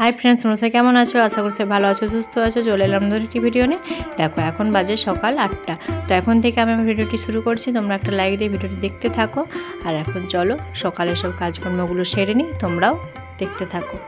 Hi friends, তোমরা কেমন আছো? আশা করছি ভালো আছো, সুস্থ আছো। চলে এলাম নতুন একটি ভিডিও নিয়ে। দেখো এখন বাজে সকাল 8টা। তো এখন থেকে আমি ভিডিওটি শুরু করছি। তোমরা একটা লাইক দিয়ে ভিডিওটি দেখতে থাকো। আর এখন চলো সকালের সব কাজকর্মগুলো সেরে নিই, তোমরাও দেখতে থাকো।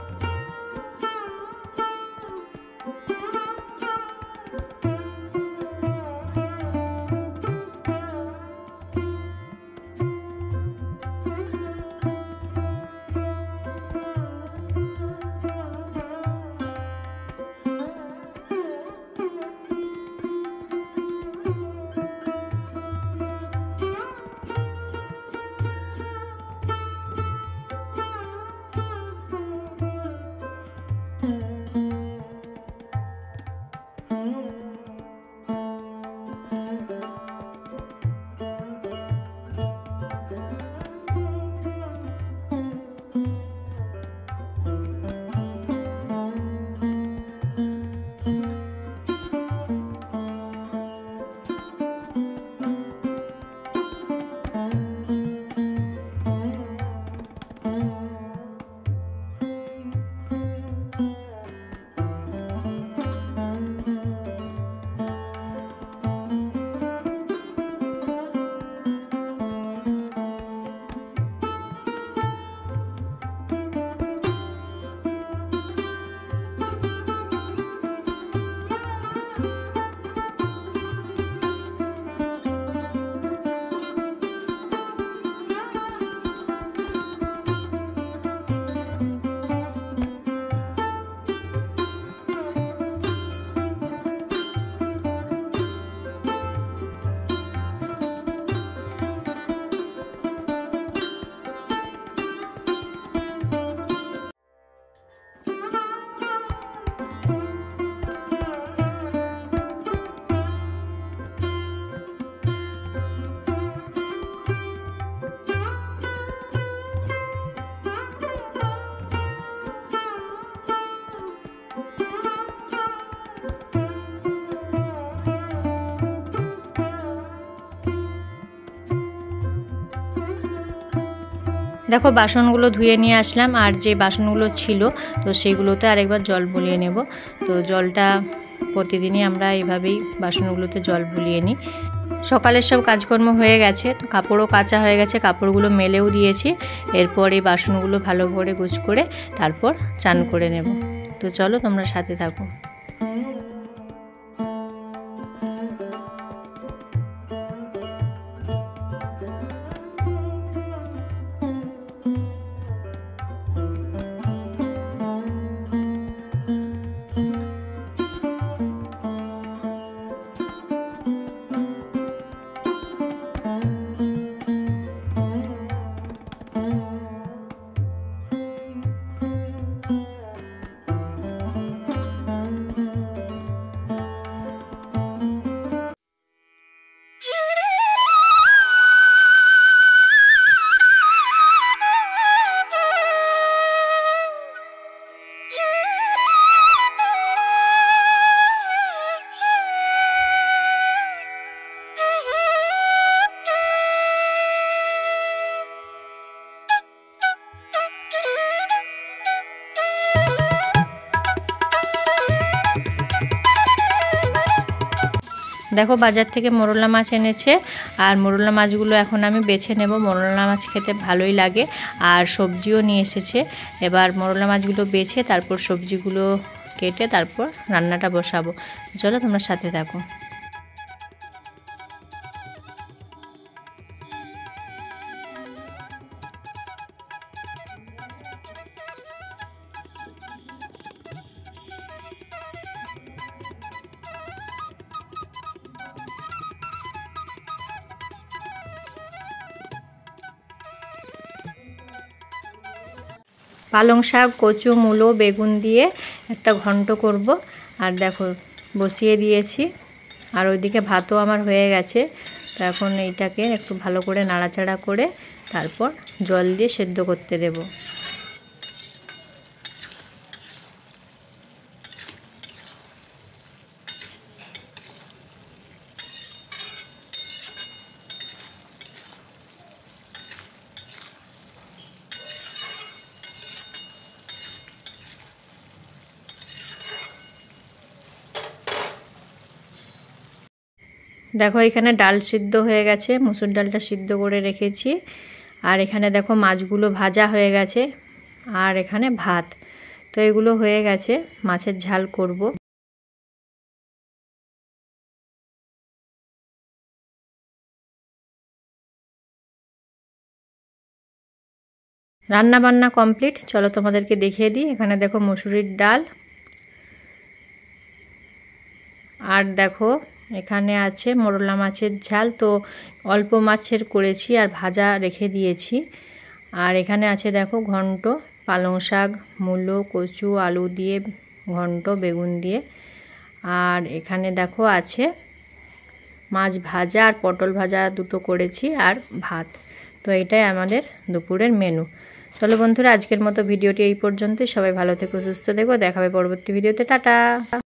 দেখো বাসনগুলো ধুয়ে নিয়ে আসলাম, আর যে বাসনগুলো ছিল তো সেগুলোতে আরেকবার জল বুলিয়ে নেব। তো জলটা প্রতিদিনই আমরা এইভাবেই বাসনগুলোতে জল বুলিয়ে নিই। সকালের সব কাজকর্ম হয়ে গেছে, তো কাপড়ও কাচা হয়ে গেছে, কাপড়গুলো মেলেও দিয়েছি। এরপর এই বাসনগুলো ভালো করে গুছ করে তারপর চান করে নেব। তো চলো তোমরা সাথে থাকো। দেখো বাজার থেকে মোরলা মাছ এনেছে, আর মোরলা মাছগুলো এখন আমি বেছে নেব। মোরলা মাছ খেতে ভালোই লাগে, আর সবজিও নিয়ে এসেছে। এবার মোরলা মাছগুলো বেছে তারপর সবজিগুলো কেটে তারপর রান্নাটা বসাবো। চলো তোমরা সাথে থাকো। পালং শাক, কচু, মূলো, বেগুন দিয়ে একটা ঘন্ট করব। আর দেখো বসিয়ে দিয়েছি, আর ওইদিকে ভাতও আমার হয়ে গেছে। তো এখন এইটাকে একটু ভালো করে নাড়াচাড়া করে তারপর জল দিয়ে সেদ্ধ করতে দেব। দেখো এখানে ডাল সিদ্ধ হয়ে গেছে, মুসুর ডালটা সিদ্ধ করে রেখেছি। আর এখানে দেখো মাছগুলো ভাজা হয়ে গেছে, আর এখানে ভাত। তো এগুলো হয়ে গেছে, মাছের ঝাল করব। রান্না বান্না কমপ্লিট, চলো তোমাদেরকে দেখিয়ে দিই। এখানে দেখো মসুরির ডাল, আর দেখো এখানে আছে মোরলা মাছের ঝাল। তো অল্প মাছের করেছি আর ভাজা রেখে দিয়েছি। আর এখানে আছে দেখো ঘন্ট, পালং শাক, মূলো, কচু, আলু দিয়ে ঘন্ট, বেগুন দিয়ে। আর এখানে দেখো আছে মাছ ভাজা আর পটল ভাজা দুটো করেছি, আর ভাত। তো এটাই আমাদের দুপুরের মেনু। চলো বন্ধুরা, আজকের মতো ভিডিওটি এই পর্যন্তই। সবাই ভালো থেকো, সুস্থ থেকো, দেখা হবে পরবর্তী ভিডিওতে। টাটা।